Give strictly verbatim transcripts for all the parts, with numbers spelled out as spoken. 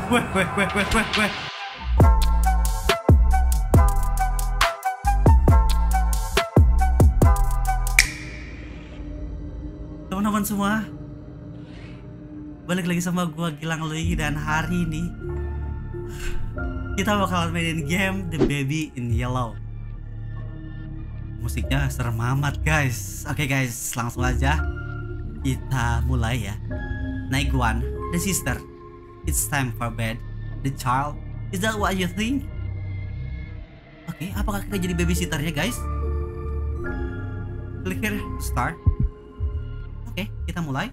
Weh, weh, weh, weh, weh, weh. Teman-teman semua, balik lagi sama gua Gilang Lui, dan hari ini kita bakal mainin game The Baby in Yellow. Musiknya serem amat guys. Oke guys, langsung aja kita mulai ya. Night one, the sister. It's time for bed. The child. Is that what you think? Oke, apakah kita jadi babysitternya guys? Klik here, start. Oke, kita mulai.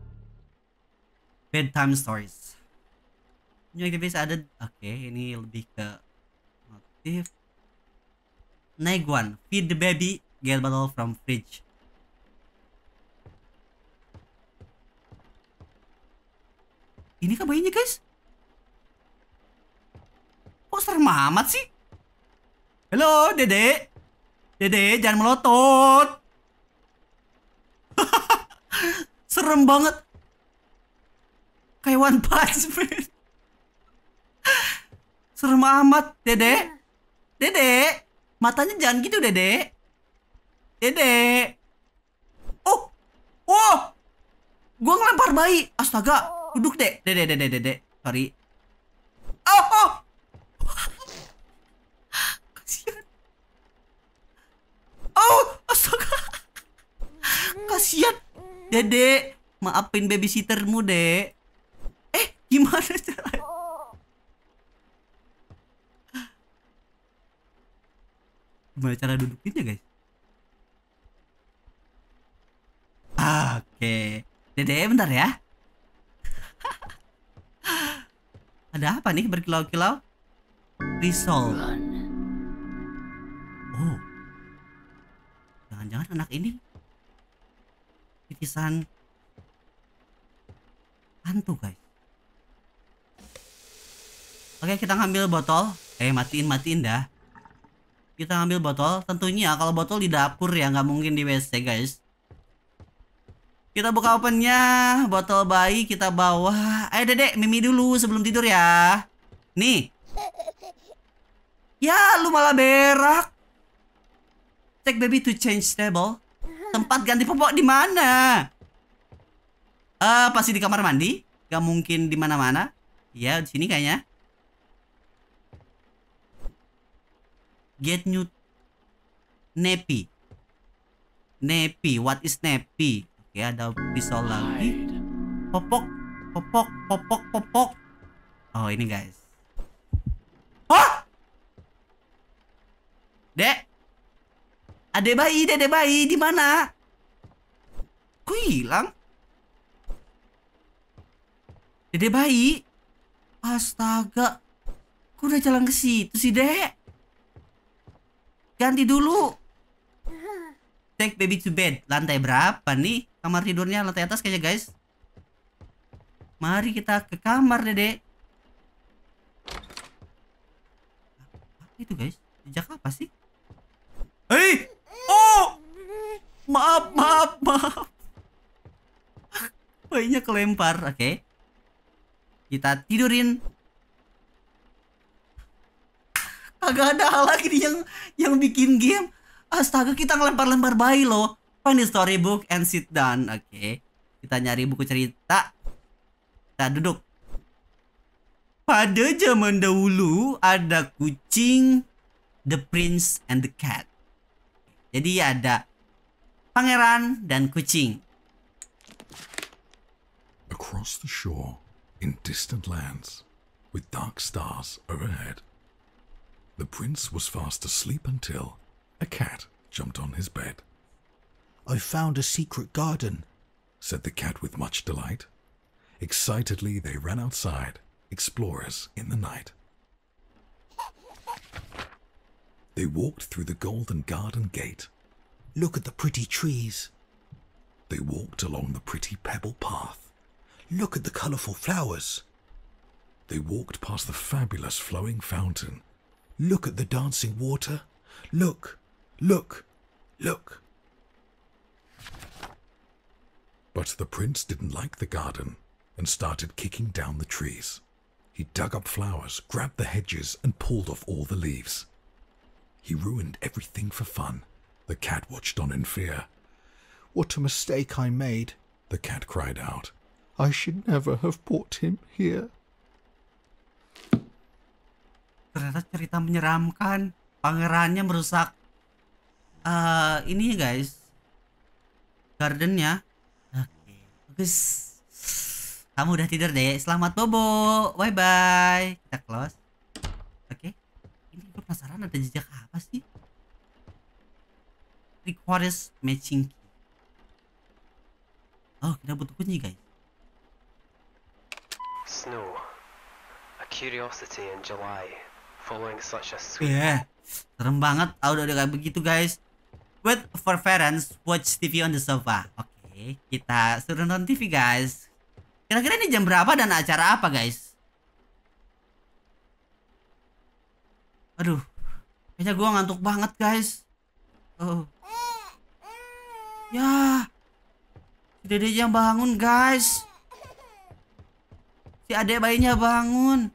Bedtime stories. New activities added. Oke, ini lebih ke motif. Night one, feed the baby, get bottle from fridge. Ini kan bayinya guys. Kok serem amat sih? Halo dede. Dede jangan melotot. Serem banget. Kayak One Punch Man. Serem amat dede. Dede, matanya jangan gitu dede. Dede. Oh. Oh. Gua ngelempar bayi. Astaga. Duduk dek. Dede dede dede. Sorry. Oh. Oh. Kasihan. Oh. Astaga. Kasihan. Dede, maafin babysittermu, Dek. Eh, gimana caranya? Gimana cara dudukinnya, guys? Oke. Dede, bentar ya. Ada apa nih berkilau-kilau? Resolve. Oh. Jangan-jangan anak ini titisan hantu guys. Oke, kita ngambil botol. Eh, matiin matiin dah. Kita ngambil botol. Tentunya kalau botol di dapur ya, nggak mungkin di W C guys. Kita buka opennya. Botol bayi kita bawa. Eh dedek, mimi dulu sebelum tidur ya. Nih. Ya, lu malah berak. Take baby to change table. Tempat ganti popok di mana? Eh, uh, pasti di kamar mandi. Gak mungkin di mana-mana. Ya, di sini kayaknya. Get new nappy. Nappy, what is nappy? Oke, ada pisau lagi. Popok, popok, popok, popok. Oh, ini guys. Hah? Dek. Adek bayi, dede bayi di mana? Kok hilang? Dede bayi? Astaga. Kok udah jalan ke situ sih, Dek? Ganti dulu. Take baby to bed. Lantai berapa nih? Kamar tidurnya lantai atas kayaknya, guys. Mari kita ke kamar, Dede. Apa itu, guys? Jejak apa sih? Hei! Oh! Maaf, maaf, maaf. Bayinya kelempar. Oke. Okay. Kita tidurin. Agak ada hal lagi nih yang yang bikin game. Astaga, kita ngelempar-lempar bayi loh. Find the storybook and sit down. Oke. Okay. Kita nyari buku cerita. Kita duduk. Pada zaman dahulu ada kucing, the prince and the cat. Jadi ada pangeran dan kucing. Across the shore, in distant lands, with dark stars overhead, the prince was fast asleep until a cat jumped on his bed. I found a secret garden, said the cat with much delight. Excitedly they ran outside, explorers in the night. They walked through the golden garden gate. Look at the pretty trees. They walked along the pretty pebble path. Look at the colourful flowers. They walked past the fabulous flowing fountain. Look at the dancing water. Look, look, look. But the prince didn't like the garden and started kicking down the trees. He dug up flowers, grabbed the hedges, and pulled off all the leaves. He ruined everything for fun. The cat watched on in fear. What a mistake I made, The cat cried out. I should never have brought him here. Ternyata cerita menyeramkan. Pangerannya merusak uh, ini guys, gardennya. Oke, bagus. Kamu udah tidur deh. Selamat bobo. Bye bye. Kita close. Oke. Ini gue penasaran ada jejak apa sih? Requires matching key. Oh, kita butuh kunci guys. Snow, a curiosity in July, following such a sweet. Yeah, serem banget. Ah, udah udah kayak begitu guys. Wait for parents, watch T V on the sofa. Oke, kita suruh nonton T V guys. Kira-kira ini jam berapa dan acara apa guys? Aduh, kayaknya gua ngantuk banget guys. Oh, ya, si dede yang bangun guys. Si adek bayinya bangun.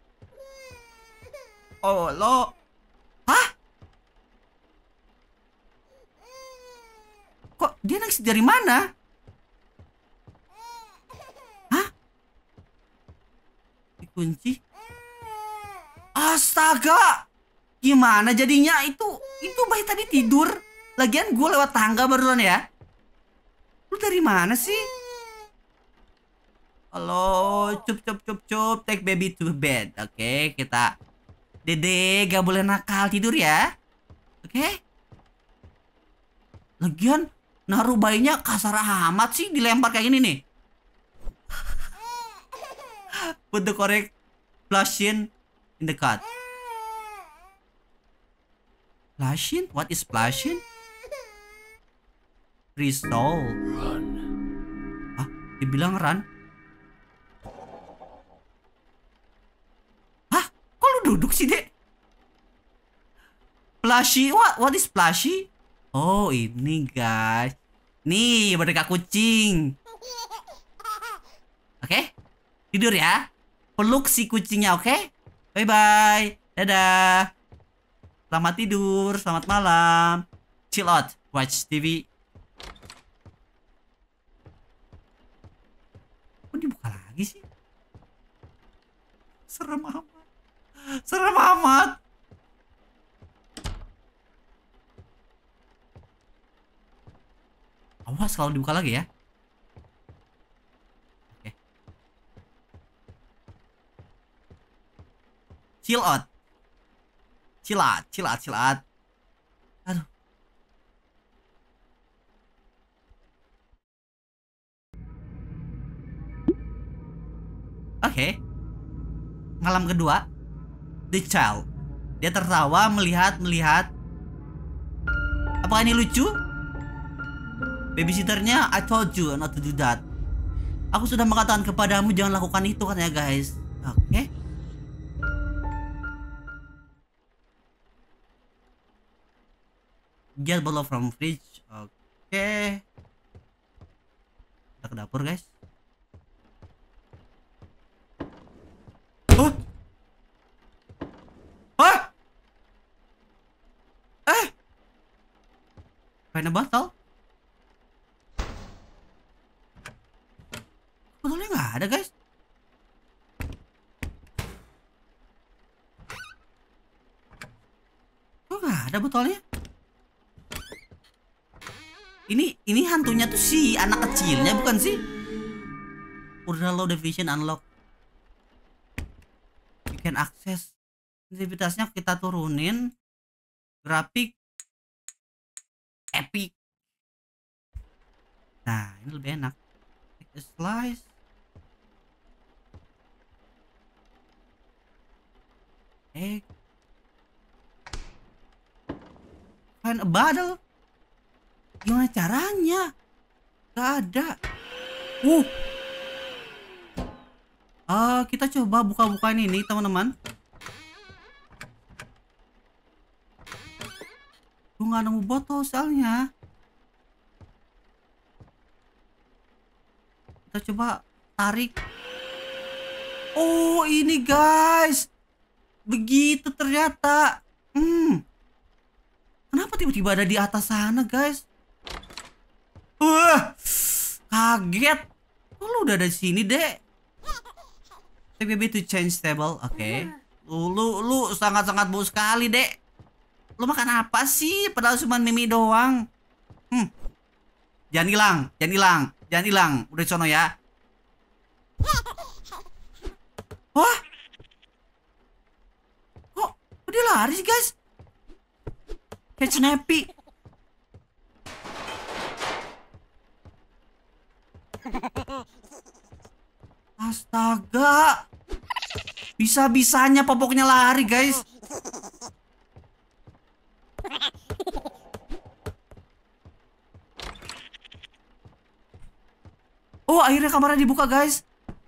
Oh lo, hah? Kok dia nangis dari mana? Hah? Dikunci? Astaga, gimana jadinya? Itu itu bayi tadi tidur. Lagian gue lewat tangga barusan ya. Lu dari mana sih? Halo, cup cup cup cup, take baby to bed. Oke, kita dede gak boleh nakal, tidur ya. Oke. Lagian naruh bayinya kasar amat sih, dilempar kayak gini nih. Put the correct plushin in the cart. Plushin? What is plushin? Restore. Run. Ah, dibilang run. Hah? Kok lu duduk sih, Dek? Plushy? What, what is plushy? Oh, ini guys. Nih, boneka kucing. Oke? Tidur ya. Peluk si kucingnya, oke? Bye-bye. Dadah. Selamat tidur, selamat malam. Chill out, watch T V. Kok dibuka lagi sih? Serem amat. Serem amat. Awas kalau dibuka lagi ya. Oke. Chill out. Chill out, chill out, chill out. Aduh. Oke. Malam kedua. The Child. Dia tertawa melihat-melihat. Apakah ini lucu? Babysitternya, I told you not to do that. Aku sudah mengatakan kepadamu jangan lakukan itu katanya guys. Oke. Get bottle from fridge. Oke. Kita ke dapur guys. Oh. Hah? Eh. Find a bottle. Botolnya nggak ada guys. Kok nggak ada botolnya? Ini ini hantunya tuh si anak kecilnya bukan sih? Udah low definition unlock. You can access. Sensitivitasnya kita turunin. Grafik epic. Nah ini lebih enak. Take a slice. Egg. Find a bottle. Gimana caranya? Gak ada. Uh. Uh, kita coba buka-bukaan ini teman-teman. Gue gak nemu botol soalnya. Kita coba tarik. Oh, ini guys. Begitu ternyata. Hmm. Kenapa tiba-tiba ada di atas sana, guys? Wah. Kaget. Oh, lu udah ada di sini, Dek. Take baby to change table. Oke. Okay. Lu lu lu sangat-sangat bau sekali, Dek. Lu makan apa sih? Padahal cuma mimi doang. Hmm. Jangan hilang, jangan hilang, jangan hilang. Udah di sono ya. Wah. Kok dia lari sih, guys? Kayak Snappy. Astaga. Bisa-bisanya popoknya lari, guys. Oh, akhirnya kamarnya dibuka, guys.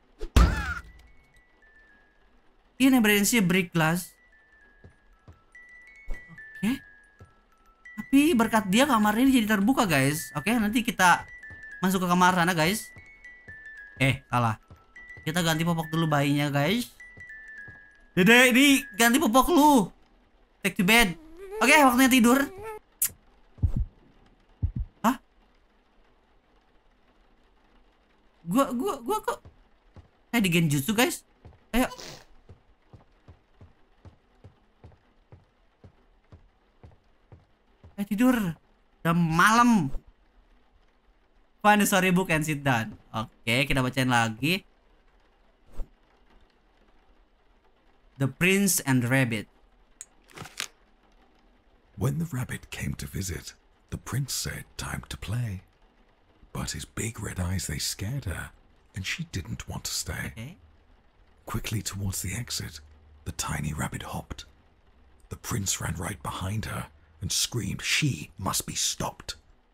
Ini emergency break glass. Oke. Tapi berkat dia kamarnya ini jadi terbuka, guys. Oke, nanti kita masuk ke kamar sana, guys. Eh, salah. Kita ganti popok dulu bayinya, guys. Dede, ini ganti popok lu. Take to bed. Oke, waktunya tidur. Hah? Gua, gua, gua kok kayak di genjutsu, guys. Ayo. Ayo tidur. Udah malam. Find the storybook and sit down. Oke, kita bacain lagi. The Prince and the Rabbit. When the rabbit came to visit, the prince said time to play. But his big red eyes, they scared her, and she didn't want to stay. Okay. Quickly towards the exit, the tiny rabbit hopped. The prince ran right behind her and screamed she must be stopped.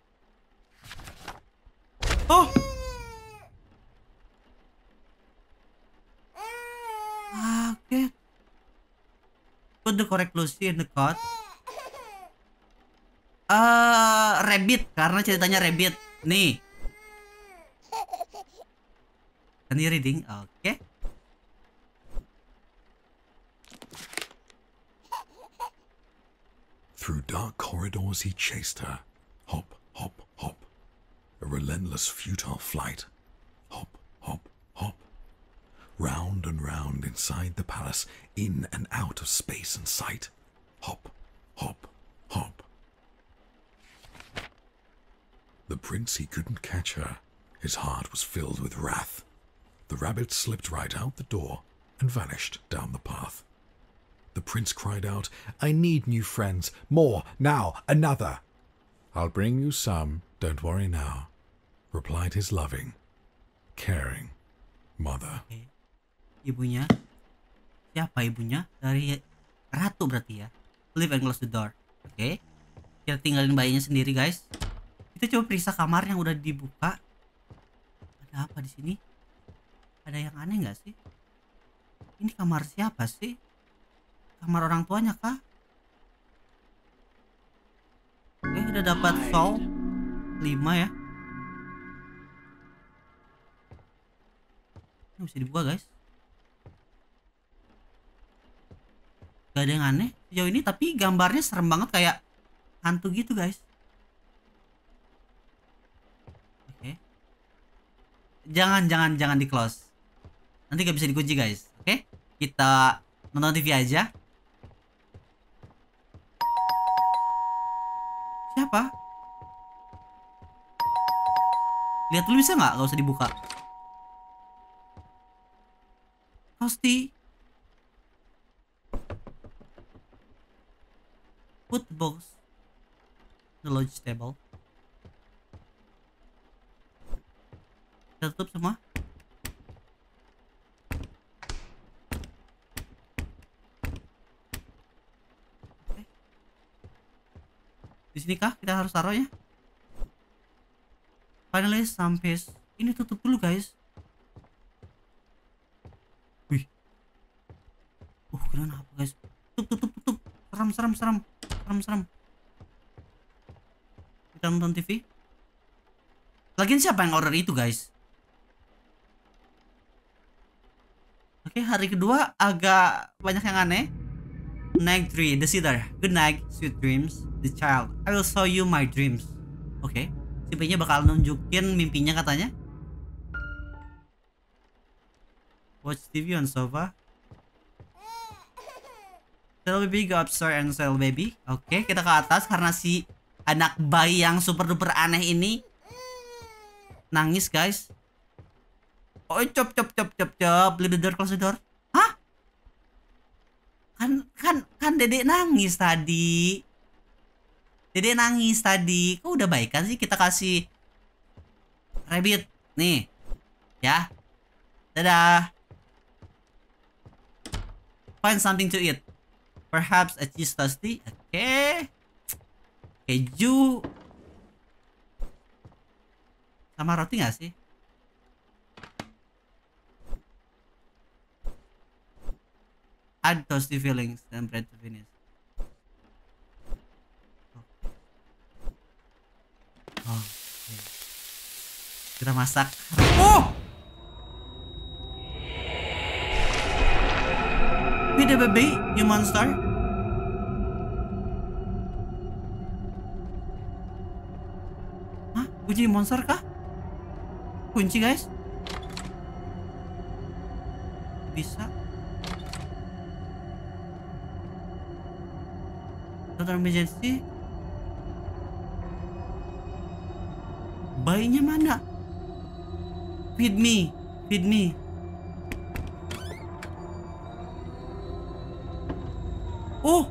Oh! Okay. Put the correct Lucy in the cot. Uh, rabbit, karena ceritanya rabbit. Nih. Can you reading? Oke. Okay. Through dark corridors he chased her. Hop, hop, hop. A relentless, futile flight. Hop, hop, hop. Round and round inside the palace, in and out of space and sight. Hop, hop, hop. The prince, he couldn't catch her. His heart was filled with wrath. The rabbit slipped right out the door and vanished down the path. The prince cried out, I need new friends. More, now, another. I'll bring you some, don't worry now, replied his loving, caring mother. Okay. Ibunya. Siapa ibunya? Dari ratu berarti ya. Leave and close the door. Oke. Okay. Kita tinggalin bayinya sendiri, guys. Kita coba periksa kamar yang udah dibuka. Ada apa di sini? Ada yang aneh nggak sih? Ini kamar siapa sih? Kamar orang tuanya kah? Oke, udah dapat soul lima ya. Ini bisa dibuka, guys. Gak ada yang aneh sejauh ini, tapi gambarnya serem banget kayak hantu gitu, guys. Oke. Jangan, jangan, jangan di close. Nanti gak bisa dikunci, guys. Oke, kita nonton T V aja. Siapa? Lihat dulu bisa nggak? Gak usah dibuka. Pasti. Put the box the lodge table. Kita tutup semua. Oke. Di sini kah kita harus taruhnya? Finally some piece. Ini tutup dulu, guys. Wih. Uh, kenapa, guys? Tutup, tutup, tutup. Seram, seram, seram. Seram, seram. Kita nonton T V. Lagian siapa yang order itu, guys? Oke. Oke, hari kedua agak banyak yang aneh. Night three, the sitter. Good night, sweet dreams. The child, I will show you my dreams. Oke, si P-nya bakal nunjukin mimpinya katanya. Watch T V on sofa. Sel baby, go upstairs and sel baby. Oke, kita ke atas karena si anak bayi yang super duper aneh ini nangis, guys. Oh, cop cop cop cop cop. Leave the door, close the door. Hah? Kan kan kan Dedek nangis tadi. Dedek nangis tadi. Kok udah baik kan sih, kita kasih rabbit nih. Ya. Dadah. Find something to eat. Perhaps a cheese toasty. Oke. Okay. Keju sama roti nggak sih? Add toasty fillings and bread to finish. Oh, okay. Kita masak. Oh! Be the baby, you monster. Hah? Kunci monster kah? Kunci, guys? Bisa. Total emergency. Bayinya mana? Feed me, feed me. Oh,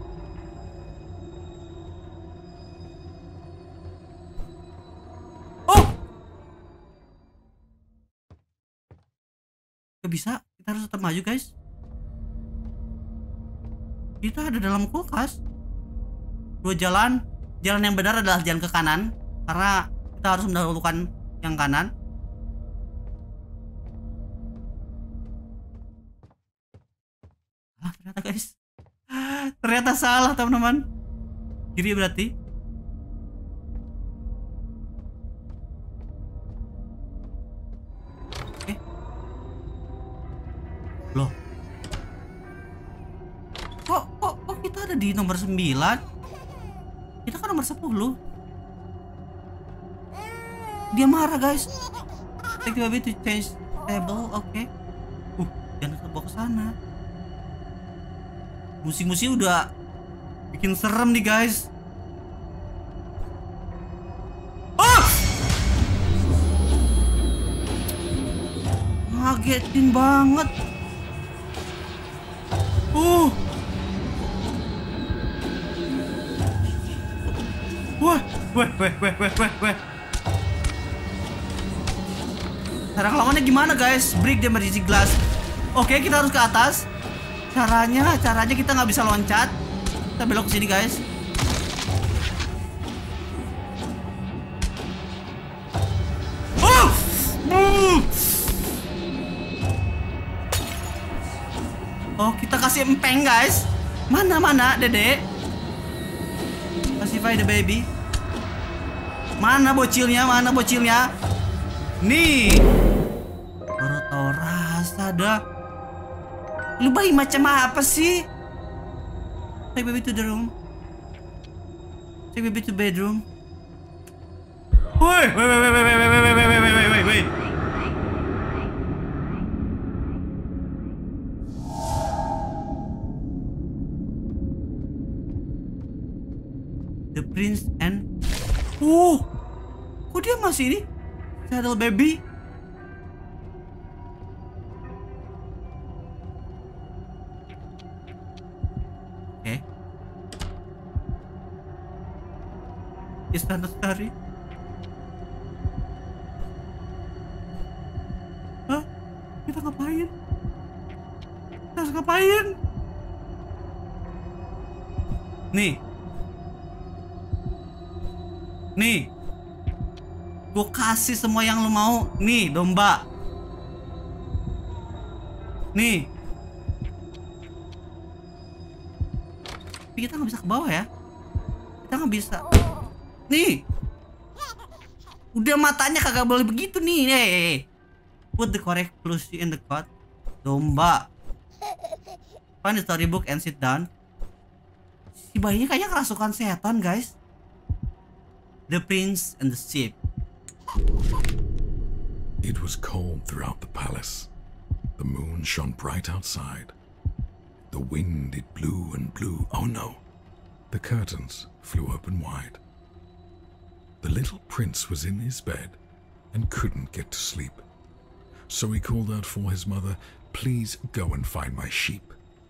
oh, gak bisa. Kita harus tetap maju, guys. Kita ada dalam kulkas. Dua jalan. Jalan yang benar adalah jalan ke kanan, karena kita harus mendahulukan yang kanan. Ah, ternyata, guys. Ternyata salah, teman-teman. Kiri berarti. Oke. Loh. Kok, kok, kok kita ada di nomor sembilan? Kita kan nomor sepuluh. Dia marah, guys. Take the baby to change table. Oke. Okay. Uh, jangan terbawa ke sana. Musik-musik udah bikin serem nih, guys. Oh! Ngagetin banget. Uh. Wah, wah, wah, wah, wah, wah, wah. Cara ngelawannya gimana, guys? Break the emergency glass. Oke, kita harus ke atas. Caranya, caranya kita nggak bisa loncat. Kita belok ke sini, guys. Oh! Uh! Oh, kita kasih empeng, guys. Mana mana, Dedek? Pacify the baby. Mana bocilnya? Mana bocilnya? Nih. Baru tau rasa dah. Lu bayi macam apa sih? Take baby to the room. Take baby to bedroom. Woi, woi, woi, woi, woi, woi, woi, woi, woi, woi, woi. The prince and oh, kok dia masih ini? Saddle baby. Oke. Istana Sari. Hah? Kita ngapain? Kita harus ngapain? Nih. Nih. Gue kasih semua yang lo mau. Nih, domba. Nih. Tapi kita nggak bisa ke bawah ya. Kita nggak bisa. Nih. Udah matanya kagak boleh begitu nih. Hey, put the correct clues in the code. domba. Find the storybook and sit down. Si bayinya kayaknya kerasukan setan, guys. The Prince and the Sheep. It was cold throughout the palace. The moon shone bright outside. The wind, it blew and blew. Oh no! The curtains flew open wide. The little prince was in his bed and couldn't get to sleep. So he called out for his mother, "Please go and find my sheep."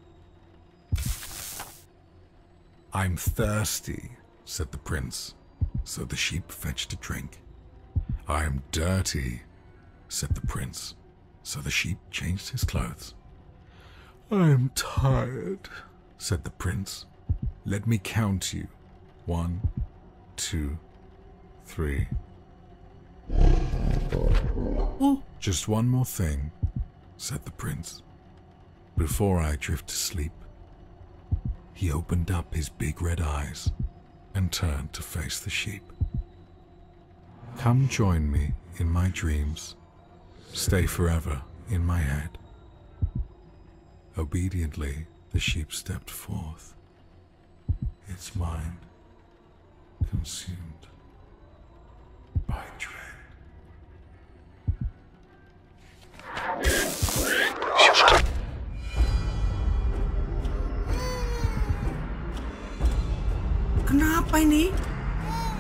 "I'm thirsty," said the prince. So the sheep fetched a drink. "I'm dirty," said the prince. So the sheep changed his clothes. "I'm tired," said the prince. "Let me count you. One, two, three." Oh, "Just one more thing," said the prince. "Before I drift to sleep." He opened up his big red eyes and turned to face the sheep. "Come join me in my dreams. Stay forever in my head." Obediently, the sheep stepped forth, its mind consumed by dread. kenapa ini?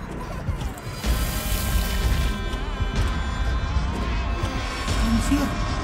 Anjir.